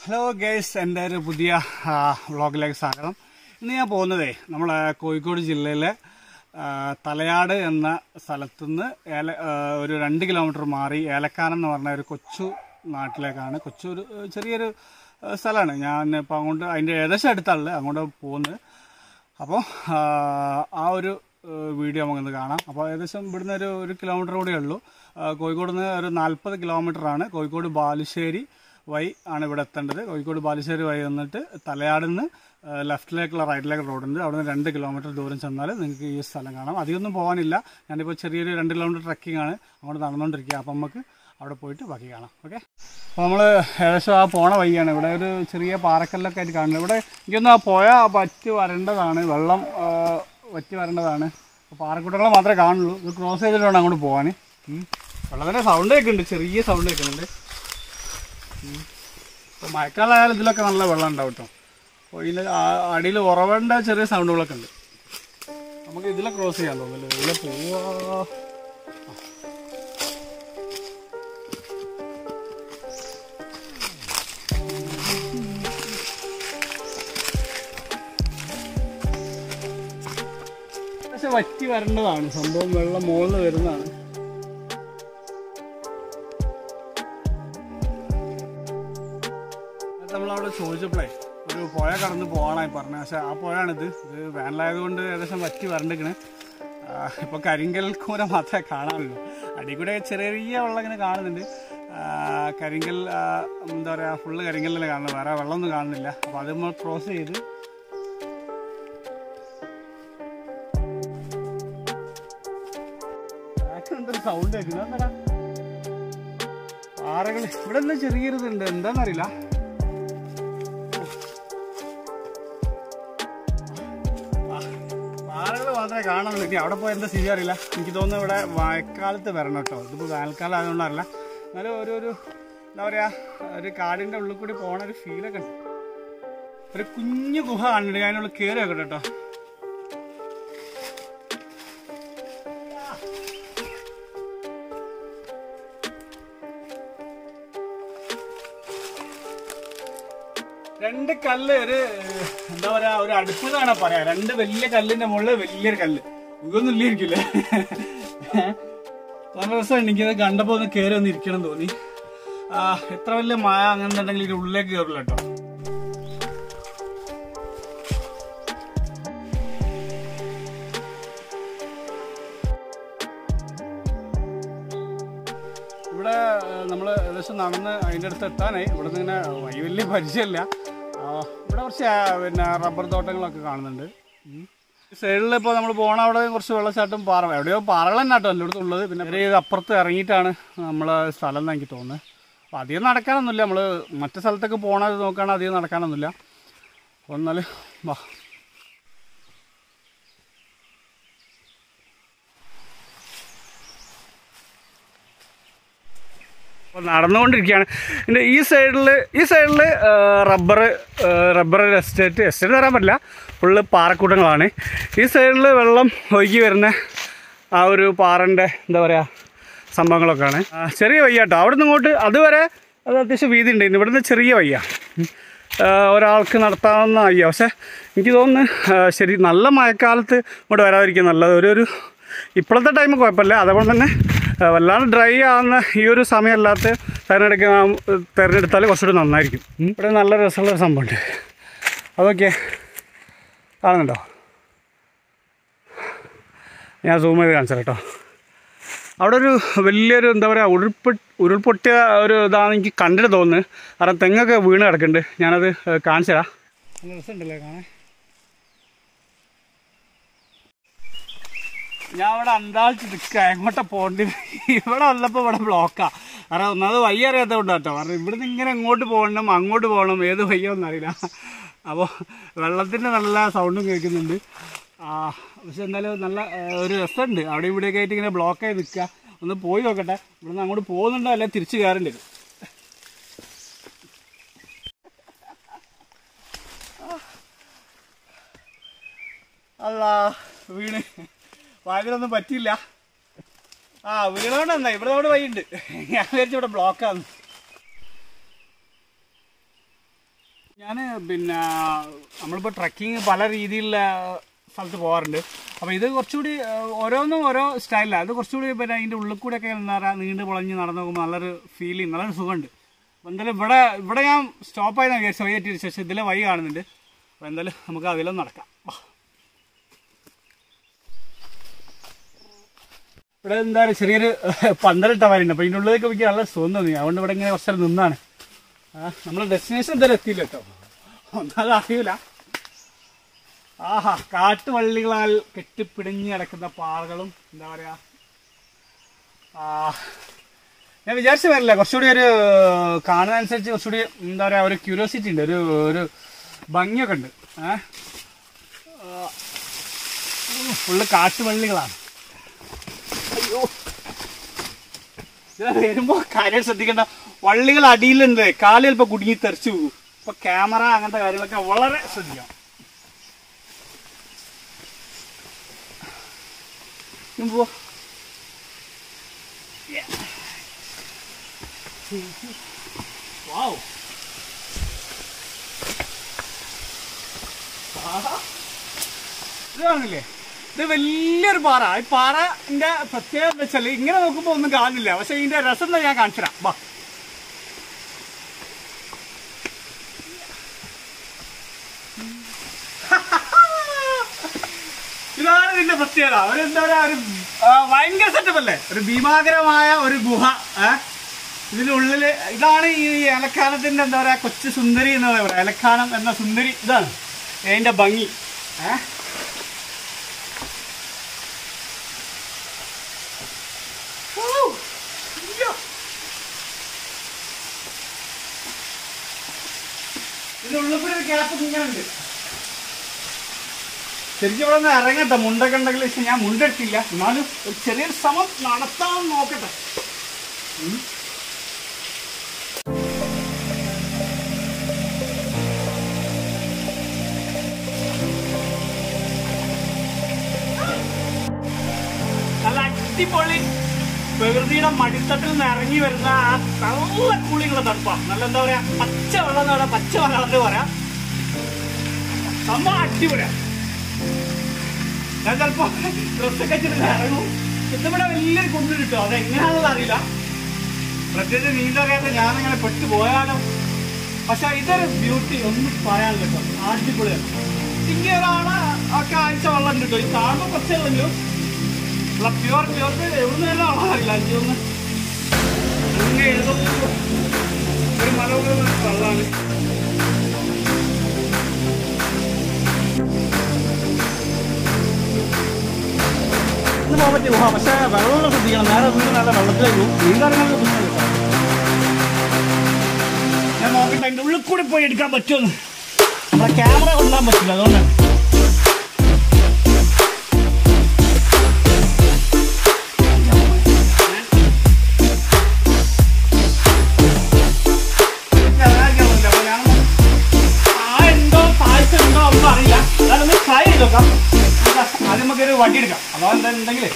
Hello guys, എൻ്റെ ഒരു പുതിയ വ്ളോഗിലേക്ക് സ്വാഗതം. ഇന്ന് ഞാൻ പോകുന്നതേ നമ്മളെ കോഴിക്കോട് ജില്ലയിലെ തലയാട് എന്ന സ്ഥലത്തുനിന്ന് ഒരു 2 കിലോമീറ്റർ മാറി ഏലക്കാനം എന്ന് പറഞ്ഞ ഒരു കൊച്ചു നാട്ടിലേക്കാണ്. ഒരു ചെറിയൊരു സ്ഥലമാണ്. ഞാൻ ഇപ്പോൾ അങ്ങോട്ട് അതിൻ്റെ ഏകദേശം അടുത്തുള്ളത് അങ്ങോട്ട് പോകുന്നത്. അപ്പോൾ ആ ഒരു വീഡിയോ നമുക്കിന്ന് കാണാം. അപ്പോൾ ഏകദേശം ഇവിടുന്ന് ഒരു കിലോമീറ്റർ കൂടെ ഉള്ളൂ. കോഴിക്കോട് നിന്ന് ഒരു 40 കിലോമീറ്ററാണ്. കോഴിക്കോട് ബാലുശ്ശേരി വഴി ആണ് ഇവിടെ എത്തേണ്ടത്. കോഴിക്കോട് ബാലുശ്ശേരി വഴി വന്നിട്ട് തലയാടിൽ നിന്ന് ലെഫ്റ്റിലേക്കുള്ള റൈറ്റിലേക്ക് റോഡുണ്ട്. അവിടെ നിന്ന് 2 കിലോമീറ്റർ ദൂരം ചെന്നാൽ നിങ്ങൾക്ക് ഈ സ്ഥലം കാണാം. അധികമൊന്നും പോകാനില്ല. ഞാനിപ്പോൾ ചെറിയൊരു 2 കിലോമീറ്റർ ട്രക്കിംഗ് ആണ് അങ്ങോട്ട് നടന്നുകൊണ്ടിരിക്കുക. അപ്പം നമുക്ക് അവിടെ പോയിട്ട് ബാക്കി കാണാം. ഓക്കെ, അപ്പോൾ നമ്മൾ ഏകദേശം ആ പോണ വഴിയാണ്. ഇവിടെ ഒരു ചെറിയ പാറക്കല്ലൊക്കെ ആയിട്ട് കാണുന്നത്. ഇവിടെ എനിക്കൊന്ന് ആ പുഴ വറ്റി വരേണ്ടതാണ്, വെള്ളം വറ്റി വരേണ്ടതാണ്. അപ്പോൾ പാറക്കൂട്ടങ്ങൾ മാത്രമേ കാണുള്ളൂ. ഇത് ക്രോസ് ചെയ്തിട്ട് വേണം അങ്ങോട്ട് പോകാൻ. വെള്ളത്തിൻ്റെ സൗണ്ട് കേൾക്കുന്നുണ്ട്, ചെറിയ സൗണ്ട് കേൾക്കുന്നുണ്ട്. ഇപ്പോൾ മഴക്കാലമായാലും ഇതിലൊക്കെ നല്ല വെള്ളം ഉണ്ടാവും കേട്ടോ. അപ്പോൾ ഇതിൽ അടിയിൽ ഉറവേണ്ട ചെറിയ സൗണ്ടുകളൊക്കെ ഉണ്ട്. നമുക്ക് ഇതിലെ ക്രോസ് ചെയ്യാൻ തോന്നുന്നില്ല. ഇതിലെ പോവാ. പക്ഷെ വറ്റി വരേണ്ടതാണ് സംഭവം. വെള്ളം മുകളിൽ വരുന്നതാണ്. നമ്മളവിടെ ചോദിച്ചപ്പോഴേ ഒരു പുഴ കടന്ന് പോകാനായി പറഞ്ഞു. പക്ഷേ ആ പുഴയാണിത്. ഇത് വേനലായതുകൊണ്ട് ഏകദേശം വറ്റി വരണ്ടിരിക്കണ്. ഇപ്പോൾ കരിങ്കൽ കൂര മാത്രമേ കാണാനുള്ളൂ. അടിയിൽ കൂടെ ചെറിയ വെള്ളം ഇങ്ങനെ കാണുന്നുണ്ട്. കരിങ്കൽ എന്താ പറയുക, ഫുള്ള് കരിങ്കലിനെ കാണുന്നത്, വേറെ വെള്ളമൊന്നും കാണുന്നില്ല. അപ്പോൾ അത് നമ്മൾ ക്രോസ് ചെയ്ത് എന്തൊരു സൗണ്ട് കേൾക്കുന്നത്. എന്താ പാറകൾ ഇവിടെ എന്താ ചെറിയൊരിതുണ്ട്, എന്താണെന്നറിയില്ല. പാറകൾ മാത്രമേ കാണാൻ പറ്റി. അവിടെ പോയി എന്താ സ്ഥിതി അറിയില്ല. എനിക്ക് തോന്നുന്നു ഇവിടെ മഴക്കാലത്ത് വരണം കേട്ടോ. ഇതിപ്പോൾ വേനൽക്കാലം ആയതുകൊണ്ടറിയില്ല. എന്നാലും ഒരു എന്താ പറയുക, ഒരു കാടിൻ്റെ ഉള്ളിൽ കൂടി പോകണ ഒരു ഫീലൊക്കെ ഉണ്ട്. ഒരു കുഞ്ഞു ഗുഹ കാണുന്നുണ്ട്. അതിനുള്ളിൽ കയറി വെക്കട്ടെ കേട്ടോ. രണ്ട് കല്ല്, ഒരു എന്താ പറയാ, ഒരു അടുപ്പ് എന്നാണ് പറയാ. 2 വലിയ കല്ലിന്റെ മുകളിൽ വലിയൊരു കല്ല്. ഇതൊന്നും ഇല്ലായിരിക്കില്ലേ? നല്ല രസമുണ്ട്. എനിക്കത് കണ്ടപ്പോ ഒന്ന് കയറി ഒന്ന് ഇരിക്കണം തോന്നി. എത്ര വലിയ മഴ അങ്ങനെ ഉണ്ടെങ്കിൽ ഇതിന്റെ ഉള്ളിലേക്ക് കയറില്ല കേട്ടോ. ഇവിടെ നമ്മൾ ഏകദേശം നടന്ന് അതിൻ്റെ അടുത്ത് എത്താനായി. ഇവിടെ നിന്ന് ഇങ്ങനെ വഴി വലിയ പരിചയമില്ല. ഇവിടെ കുറച്ച് റബ്ബർ തോട്ടങ്ങളൊക്കെ കാണുന്നുണ്ട്. സൈഡിൽ ഇപ്പോൾ നമ്മൾ പോകണ അവിടെ കുറച്ച് വെള്ളച്ചാട്ടം പാറ, എവിടെയോ പാറകൾ തന്നെ കേട്ടോ എല്ലായിടത്തും ഉള്ളത്. പിന്നെ ഇത് അപ്പുറത്ത് ഇറങ്ങിയിട്ടാണ് നമ്മളെ സ്ഥലം എന്ന് എനിക്ക് തോന്നുന്നത്. അപ്പോൾ അധികം നടക്കാനൊന്നുമില്ല. നമ്മൾ മറ്റു സ്ഥലത്തൊക്കെ പോകണത് നോക്കുകയാണെങ്കിൽ അധികം നടക്കാനൊന്നുമില്ല. അപ്പോൾ എന്നാൽ വാ. നടന്നുകൊണ്ടിരിക്കുകയാണ്. ഇതിൻ്റെ ഈ സൈഡിൽ റബ്ബർ എസ്റ്റേറ്റ് തരാൻ പറ്റില്ല, ഫുള്ള് പാറക്കൂട്ടങ്ങളാണ്. ഈ സൈഡിൽ വെള്ളം ഒഴുകി വരുന്ന ആ ഒരു പാറൻ്റെ എന്താ പറയുക സംഭവങ്ങളൊക്കെയാണ്. ചെറിയ വയ്യ കേട്ടോ. അവിടെ നിന്ന് ഇങ്ങോട്ട് അതുവരെ അത് അത്യാവശ്യം വീതി ഉണ്ട്. ഇവിടുന്ന് ചെറിയ വയ്യ, ഒരാൾക്ക് നടത്താവുന്ന വയ്യ. പക്ഷേ എനിക്ക് തോന്നുന്നു ശരി നല്ല മഴക്കാലത്ത് ഇങ്ങോട്ട് വരാതിരിക്കും നല്ലത്. ഒരു ഇപ്പോഴത്തെ ടൈം കുഴപ്പമില്ല. അതുകൊണ്ട് തന്നെ വല്ലാണ്ട് ഡ്രൈ ആവുന്ന ഈ ഒരു സമയമല്ലാത്ത തിരഞ്ഞെടുത്താൽ കുറച്ചുകൂടി നന്നായിരിക്കും. ഇവിടെ നല്ല രസമുള്ളൊരു സംഭവമുണ്ട്. അതൊക്കെ കാണുന്നുണ്ടോ? ഞാൻ സൂം ചെയ്ത് കാണിച്ചാൽ കേട്ടോ. അവിടെ ഒരു വലിയൊരു എന്താ പറയുക ഉരുൾപൊട്ടിയ ഒരു ഇതാണ് എനിക്ക് കണ്ടിട്ട് തോന്നുന്നത്. കാരണം തെങ്ങൊക്കെ വീണ് കിടക്കുന്നുണ്ട്. ഞാനത് കാണിച്ചു തരാം. നല്ല രസമുണ്ടല്ലേ കാണാൻ. ഞാൻ ഇവിടെ അന്താളിച്ച് നിൽക്കുക, എങ്ങോട്ടാ പോകേണ്ടത്. ഇവിടെ വന്നപ്പോൾ ഇവിടെ ബ്ലോക്കാണ്. കാരണം ഒന്നാമത് വയ്യ അറിയാത്തതുകൊണ്ട് കേട്ടോ. കാരണം ഇവിടുന്ന് ഇങ്ങനെ എങ്ങോട്ട് പോകണം, അങ്ങോട്ട് പോകണം, ഏത് വയ്യൊന്നും അറിയില്ല. അപ്പോൾ വെള്ളത്തിൻ്റെ നല്ല സൗണ്ടും കേൾക്കുന്നുണ്ട്. പക്ഷെ എന്തായാലും നല്ല ഒരു രസമുണ്ട്. അവിടെ ഇവിടെയൊക്കെ ആയിട്ട് ഇങ്ങനെ ബ്ലോക്കായി നിൽക്കുക. ഒന്ന് പോയി നോക്കട്ടെ. ഇവിടുന്ന് അങ്ങോട്ട് പോകുന്നുണ്ടോ അല്ലെ തിരിച്ച് കയറേണ്ടി വരും. അല്ല വീണ് വാതിലൊന്നും പറ്റിയില്ല. വീണോണ്ട് എന്താ ഇവിടെ അവിടെ വഴിയുണ്ട്. ഞാൻ വിചാരിച്ചു ഇവിടെ ബ്ലോക്കാന്ന്. ഞാൻ പിന്നെ നമ്മളിപ്പോൾ ട്രക്കിങ് പല രീതിയിലുള്ള സ്ഥലത്ത് പോകാറുണ്ട്. അപ്പോൾ ഇത് കുറച്ചുകൂടി ഓരോന്നും ഓരോ സ്റ്റൈലിലാണ്. അത് കുറച്ചുകൂടി പിന്നെ അതിൻ്റെ ഉള്ളിൽ കൂടെയൊക്കെ എന്താ പറയുക നീണ്ട് പൊളഞ്ഞ് നടന്നു നോക്കുമ്പോൾ നല്ലൊരു ഫീലിംഗ്, നല്ലൊരു സുഖമുണ്ട്. അപ്പോൾ എന്തായാലും ഇവിടെ ഞാൻ സ്റ്റോപ്പായി വിചാരിച്ചു ശേഷം ഇതിലെ വഴി കാണുന്നുണ്ട്. അപ്പോൾ എന്തായാലും നമുക്ക് അതിലൊന്നും നടക്കാം. ഇവിടെ എന്താ പറയുക ചെറിയൊരു പന്തലിട്ട വരയുണ്ട്. അപ്പോൾ ഇതിൻ്റെ ഉള്ളിലേക്ക് എനിക്ക് നല്ല സുഖം തോന്നി. അതുകൊണ്ട് ഇവിടെ ഇങ്ങനെ കുറച്ച് നിന്നാണ്. നമ്മൾ ഡെസ്റ്റിനേഷൻ എന്തായാലും എത്തിയില്ല കേട്ടോ, ഒന്നത് അറിയില്ല. ആഹാ, കാട്ടുവള്ളികളാൽ കെട്ടിപ്പിടിഞ്ഞ് കിടക്കുന്ന പാറകളും എന്താ പറയുക, ഞാൻ വിചാരിച്ചു വരില്ല. കുറച്ചുകൂടി ഒരു കാണുന്നതനുസരിച്ച് കുറച്ചുകൂടി എന്താ പറയുക ഒരു ക്യൂരിയോസിറ്റി ഉണ്ട്, ഒരു ഭംഗിയൊക്കെ ഉണ്ട്. ഫുള്ള് കാട്ടുവള്ളികളാണ്. അയ്യോ, ഇത് വരുമ്പോൾ കാര്യം ശ്രദ്ധിക്കേണ്ട, വള്ളികൾ അടിയിലുണ്ട്, കാല് ചിലപ്പോൾ കുടുങ്ങി തെറിച്ചു പോകും. അപ്പൊ ക്യാമറ അങ്ങനത്തെ കാര്യങ്ങളൊക്കെ വളരെ ശ്രദ്ധിക്കണം. ഇത് കാണില്ലേ, ഇത് വലിയൊരു പാറ. ഈ പാറന്റെ പ്രത്യേകത എന്താ വെച്ചാൽ ഇങ്ങനെ നോക്കുമ്പോൾ ഒന്നും കാണുന്നില്ല, പക്ഷെ ഇതിന്റെ രസം എന്താ ഞാൻ കാണിച്ചു തരാം. വാ, ഇതാണ് ഇതിന്റെ പ്രത്യേകത. ഒരു എന്താ പറയാ, ഒരു ഭയങ്കര സെറ്റപ്പ് അല്ലേ, ഒരു ഭീമാകരമായ ഒരു ഗുഹ. ഇതിനുള്ളില് ഇതാണ് ഈ ഏലക്കാനത്തിന്റെ എന്താ പറയാ കൊച്ചു സുന്ദരി എന്ന് പറയാ. ഏലക്കാനം എന്ന സുന്ദരി ഇതാണ് അതിന്റെ ഭംഗി. ഇതിനുള്ളിൽ കൂടെ ഒരു ഗ്യാപ്പ് ഇങ്ങനെ ഉണ്ട്. ശരിക്കും ഇവിടെ നിന്ന് ഇറങ്ങട്ടെ, മുണ്ടൊക്കെ ഉണ്ടെങ്കിൽ. പക്ഷെ ഞാൻ മുണ്ടെടുത്തില്ല, എന്നാലും ഒരു ചെറിയൊരു ശ്രമം നടത്താൻ നോക്കട്ടെ. നല്ല അടിപൊളി പ്രകൃതിയുടെ മടിത്തട്ടിൽ നിന്ന് ഇറങ്ങി വരുന്ന ആ നല്ല കൂളിയുള്ള തണുപ്പാണ്. നല്ല എന്താ പറയാ, പച്ച വെള്ളം എന്ന് പറയാം, പച്ച വെള്ളത്തിൽ പറയാം, സംഭവം അടിപൊളിയാ. ഞാൻ ചിലപ്പോ ഡ്രസ്സൊക്കെ വെച്ചിട്ട് ഇറങ്ങും. ഇതിവിടെ വലിയൊരു കുണ്ട് കിട്ടും, അതെങ്ങനെയാണെന്ന് അറിയില്ല. പ്രത്യേകിച്ച് നീന്തറിയാത്ത ഞാനിങ്ങനെ പെട്ടു പോയാലോ. പക്ഷെ ഇതൊരു ബ്യൂട്ടി ഒന്നും പറയാനില്ല കേട്ടോ, അടിപൊളിയാണ്. ഇങ്ങനെ ഒരാളെ ഒക്കെ ആഴ്ച വെള്ളം കിട്ടും. ഈ കാണുമ്പോൾ കുറച്ചെങ്കിലും പ്യുവർ എവിടുന്ന് തന്നെ വെള്ളം അറിയില്ല. എനിക്കൊന്ന് അങ്ങനെ എഴുതുമ്പോൾ ഒരു മനോഹരമായ വെള്ളമാണ്. പോകാൻ പറ്റിയ ഗുഹ, പക്ഷേ വെള്ളം ശ്രദ്ധിക്കണം. നേരെ വീണ്ടും നല്ല വെള്ളത്തിലേക്ക് നീന്താറുകളുടെ പ്രശ്നം കിട്ടാം. ഞാൻ നോക്കട്ടെ അതിൻ്റെ ഉള്ളിൽ കൂടി പോയി എടുക്കാൻ പറ്റുമെന്ന്. നമ്മളെ ക്യാമറ കൊണ്ടാൻ പറ്റില്ല, അതുകൊണ്ടാണ്. അറിയില്ല, അതൊന്ന് ട്രൈ ചെയ്ത് നോക്കാം. ആദ്യം നമുക്കൊരു വണ്ടി എടുക്കാം. അതോ എന്താണെന്നുണ്ടെങ്കിൽ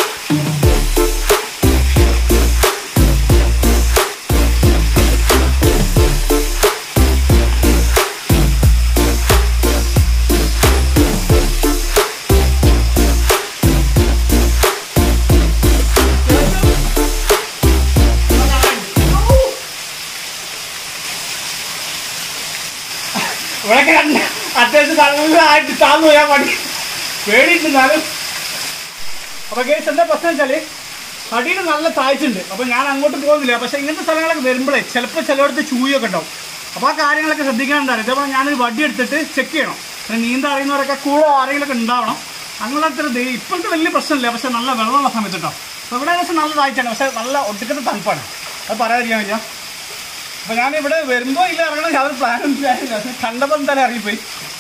ഇവിടെയൊക്കെ അത്യാവശ്യം സ്ഥലങ്ങളിലായിട്ട് താന്നു പോയാൽ മതി, പേടിയിട്ടുണ്ടാലും. അപ്പൊ കേസ് എന്താ പ്രശ്നം വെച്ചാല് അടിയിൽ നല്ല താഴ്ചയുണ്ട്. അപ്പൊ ഞാൻ അങ്ങോട്ട് പോകുന്നില്ല. പക്ഷെ ഇങ്ങനത്തെ സ്ഥലങ്ങളൊക്കെ വരുമ്പോഴേ ചിലപ്പോൾ ചിലയിടത്ത് ചൂയൊക്കെ ഉണ്ടാവും. അപ്പോൾ ആ കാര്യങ്ങളൊക്കെ ശ്രദ്ധിക്കാനുണ്ടാവും. ഇതേപോലെ ഞാനൊരു വടി എടുത്തിട്ട് ചെക്ക് ചെയ്യണം. പിന്നെ നീന്താൻ അറിയുന്നവരൊക്കെ കൂടെ ആരെങ്കിലുമൊക്കെ ഉണ്ടാവണം. അങ്ങനത്തെ ഇപ്പോഴത്തെ വലിയ പ്രശ്നമില്ല, പക്ഷെ നല്ല വെള്ളമുള്ള സമയത്ത് കേട്ടോ. അപ്പോൾ ഇവിടെ ഏകദേശം നല്ല താഴ്ചയാണ്, പക്ഷെ നല്ല ഒടുക്കത്തെ തണുപ്പാണ്. അത് പറയാതിരിക്കാൻ വയ്യ. അപ്പോൾ ഞാനിവിടെ വരുമ്പോൾ ഇല്ല ഇറങ്ങണം യാതൊരു പ്ലാനും ഇല്ലായിരുന്നു. പക്ഷെ കണ്ടപ്പോൾ എന്തായാലും ഇറങ്ങിപ്പോയി.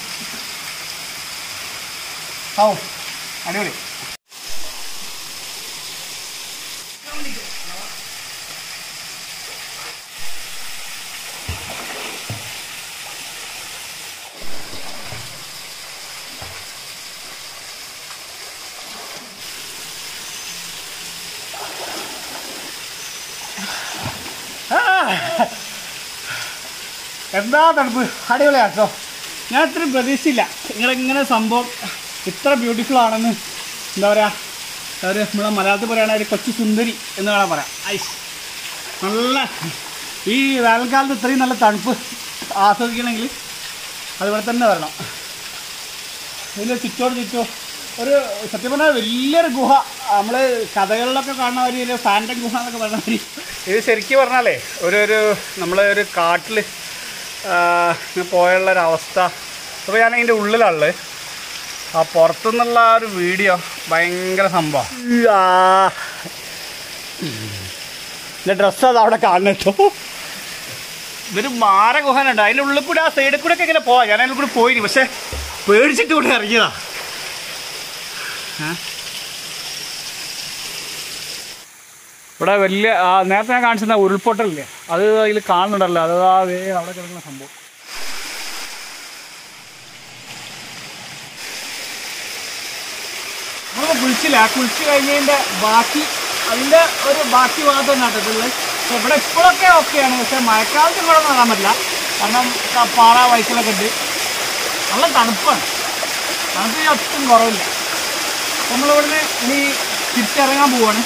ഓ അടിപൊളി. എന്താ തണുപ്പ്, അടിപൊളിയാട്ടോ. ഞാൻ ഇത്രയും പ്രതീക്ഷിച്ചില്ല നിങ്ങളിങ്ങനെ സംഭവം ഇത്ര ബ്യൂട്ടിഫുൾ ആണെന്ന്. എന്താ പറയുക, ഒരു നമ്മളെ മലയാളത്തിൽ പറയുകയാണെങ്കിൽ ഒരു കൊച്ചു സുന്ദരി എന്ന് വേണം പറയാം. ഐസ് നല്ല ഈ വേനൽക്കാലത്ത് ഇത്രയും നല്ല തണുപ്പ് ആസ്വദിക്കണമെങ്കിൽ അതുപോലെ തന്നെ വരണം. ഇതിൽ ചുറ്റോ ഒരു സത്യം പറഞ്ഞാൽ വലിയൊരു ഗുഹ. നമ്മൾ കഥകളിലൊക്കെ കാണുന്ന ഒരു ഫാൻറ്റം ഗുഹ എന്നൊക്കെ പറഞ്ഞ മാതിരി ഇത് ശരിക്കും പറഞ്ഞാലേ ഒരു നമ്മളൊരു കാട്ടിൽ പോയുള്ളൊരവസ്ഥ. അപ്പോൾ ഞാൻ അതിൻ്റെ ഉള്ളിലുള്ളത് ആ പുറത്തുനിന്നുള്ള ഒരു വീഡിയോ ഭയങ്കര സംഭവം. എൻ്റെ ഡ്രസ്സ് അത് അവിടെ കാണുന്നു. ഇതൊരു മാര ഗുഹനുണ്ട്, അതിൻ്റെ ഉള്ളിൽ കൂടെ ആ സൈഡിൽ കൂടെ ഒക്കെ ഇങ്ങനെ പോവാം. ഞാൻ അതിൽ കൂടെ പോയിന്, പക്ഷേ പേടിച്ചിട്ട് കൂടെ ഇറങ്ങിയതാ. ഇവിടെ വലിയ നേരത്തെ ഞാൻ കാണിച്ചിരുന്ന ഉരുൾപൊട്ടലില്ലേ, അത് അതിൽ കാണുന്നുണ്ടല്ലോ, അത് അവിടെ കിടക്കുന്ന സംഭവം. നമ്മൾ കുളിച്ച് കഴിഞ്ഞതിൻ്റെ ബാക്കി അതിൻ്റെ ഒരു ബാക്കി ഭാഗത്ത് നട്ടിട്ടുള്ളത്. പക്ഷെ ഇവിടെ ഇപ്പോഴൊക്കെ ഓക്കെയാണ്, പക്ഷെ മഴക്കാലത്ത് ഇവിടെ നടാൻ പറ്റില്ല. കാരണം പാറ വൈക്കലൊക്കെ ഉണ്ട്, നല്ല തണുപ്പാണ്. തണുപ്പ് ഒട്ടും കുറവില്ല. നമ്മളിവിടുന്ന് ഇനി തിരിച്ചിറങ്ങാൻ പോവാണ്.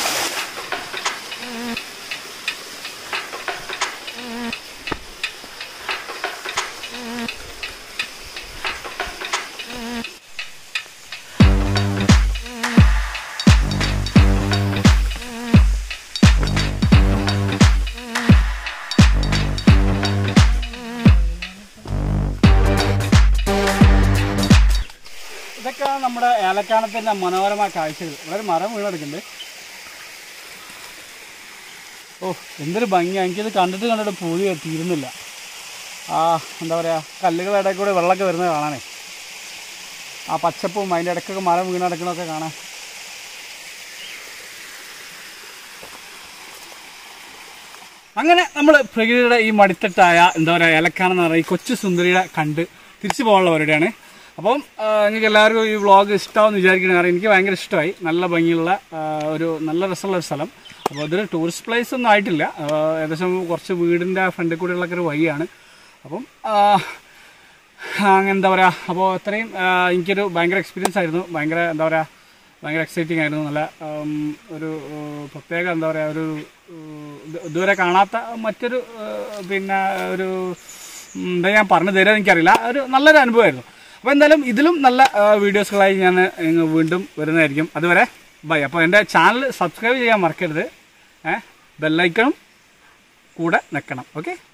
ഇതൊക്കെയാണ് നമ്മുടെ ഏലക്കാനത്തിൻ്റെ മനോഹരമായ കാഴ്ചകൾ. ഇവിടെ ഒരു മരം വീണെടുക്കുന്നുണ്ട്. ഓ എന്തൊരു ഭംഗിയാണ്, എനിക്കിത് കണ്ടിട്ട് പൂതി തീരുന്നില്ല. എന്താ പറയുക, കല്ലുകളുടെ ഇടയിൽ കൂടെ വെള്ളമൊക്കെ വരുന്നത് കാണാനേ, ആ പച്ചപ്പും അതിൻ്റെ ഇടയ്ക്കൊക്കെ മരം വീണെടുക്കണമൊക്കെ കാണാൻ. അങ്ങനെ നമ്മൾ പ്രകൃതിയുടെ ഈ മടിത്തട്ടായ എന്താ പറയുക ഏലക്കാനെന്ന് പറയുക ഈ കൊച്ചു സുന്ദരിയുടെ കണ്ട് തിരിച്ചു പോകാനുള്ള പരിപാടിയാണ്. അപ്പം നിങ്ങൾക്ക് എല്ലാവർക്കും ഈ വ്ളോഗ് ഇഷ്ടമാണെന്ന് വിചാരിക്കണം. കാരണം എനിക്ക് ഭയങ്കര ഇഷ്ടമായി. നല്ല ഭംഗിയുള്ള ഒരു നല്ല രസമുള്ളൊരു സ്ഥലം. അപ്പോൾ ഇതൊരു ടൂറിസ്റ്റ് പ്ലേസ് ഒന്നും ആയിട്ടില്ല, ഏകദേശം കുറച്ച് വീടിൻ്റെ ഫ്രണ്ടിൽ കൂടെയുള്ളൊക്കെ ഒരു വഴിയാണ്. അപ്പം അങ്ങനെ എന്താ പറയുക, അപ്പോൾ അത്രയും എനിക്കൊരു ഭയങ്കര എക്സ്പീരിയൻസ് ആയിരുന്നു. ഭയങ്കര എന്താ പറയുക, ഭയങ്കര എക്സൈറ്റിംഗ് ആയിരുന്നു. നല്ല ഒരു പ്രത്യേക എന്താ പറയുക, ഒരു ഇതുവരെ കാണാത്ത മറ്റൊരു പിന്നെ ഒരു എന്താ ഞാൻ പറഞ്ഞു തരാൻ എനിക്കറിയില്ല, ഒരു നല്ലൊരു അനുഭവമായിരുന്നു. അപ്പോൾ എന്തായാലും ഇതിലും നല്ല വീഡിയോസുകളായി ഞാൻ വീണ്ടും വരുന്നതായിരിക്കും. അതുവരെ ബൈ. അപ്പോൾ എൻ്റെ ചാനൽ സബ്സ്ക്രൈബ് ചെയ്യാൻ മറക്കരുത്, ബെല്ലൈക്കണും കൂടെ നിൽക്കണം. ഓക്കെ.